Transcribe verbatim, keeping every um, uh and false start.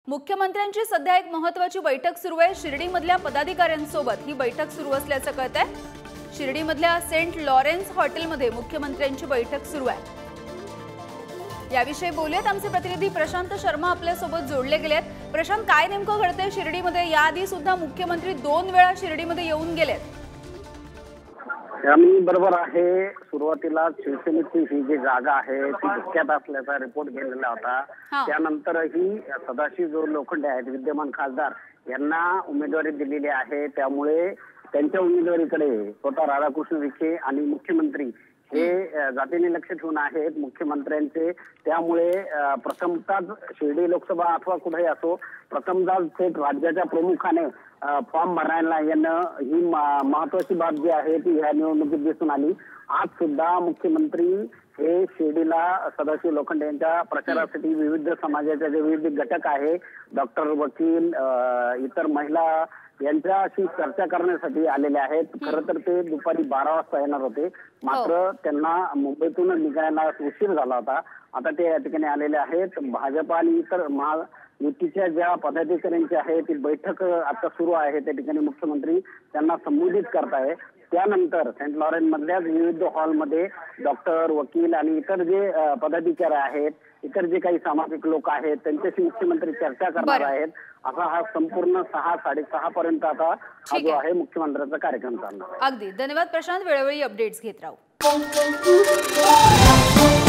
मुख्यमंत्र्यांची सध्या एक महत्त्वाची बैठक सुरू आहे। शिर्डीमधल्या पदाधिकाऱ्यांसोबत ही बैठक सुरू असल्याचं कळतंय। शिर्डीमधल्या सेंट लॉरेन्स हॉटेलमध्ये मुख्यमंत्र्यांची बैठक सुरू आहे। याविषयी बोलूयात आमचे प्रतिनिधी प्रशांत शर्मा आपल्या सोबत जोडले गेलेत। प्रशांत, काय नेमकं घडतंय शिर्डीमध्ये? याआधी सुद्धा मुख्यमंत्री दोन वेळा शिर्डीमध्ये येऊन गेलेत। यामी बरोबर आहे। सुरुवातीला शिवसेनेची ही जी जागा आहे ती धोक्यात असल्याचा रिपोर्ट गेलेला होता। त्यानंतरही सदाशिव जो लोखंडे आहेत विद्यमान खासदार यांना उमेदवारी दिलेली आहे। त्यामुळे त्यांच्या उमेदवारीकडे स्वतः राधाकृष्ण विखे आणि मुख्यमंत्री हे जातीने लक्ष ठेवून आहेत मुख्यमंत्र्यांचे। त्यामुळे प्रथमतः शिर्डी लोकसभा अथवा कुठेही असो प्रथमतः थेट राज्याच्या प्रमुखाने फॉर्म भरायला येणं ही महत्वाची बाब जी आहे ती ह्या निवडणुकीत दिसून आली। आज सुद्धा मुख्यमंत्री हे शिर्डीला सदाशिव लोखंडे यांच्या प्रचारासाठी विविध समाजाचे जे विविध घटक आहे डॉक्टर वकील इतर महिला यांच्याशी चर्चा करण्यासाठी आलेले आहेत। खरं तर ते दुपारी बारा वाजता येणार होते, मात्र त्यांना मुंबईतून निघायला उशीर झाला होता। आता ते या ठिकाणी आलेले आहेत। भाजप आणि इतर महायुतीच्या ज्या पदाधिकाऱ्यांची आहे ती बैठक आता सुरू आहे। त्या ठिकाणी मुख्यमंत्री त्यांना संबोधित करताय। त्यानंतर सेंट लॉरेन्स मधल्या विविध हॉलमध्ये डॉक्टर वकील आणि इतर जे पदाधिकारी आहेत इतर जे काही सामाजिक लोक आहेत त्यांच्याशी मुख्यमंत्री चर्चा करणार आहेत। असा हा संपूर्ण सहा साडेसहा पर्यंत आता हा जो आहे मुख्यमंत्र्यांचा कार्यक्रम चालणार आहे। अगदी धन्यवाद प्रशांत, वेळोवेळी अपडेट्स घेत राहू।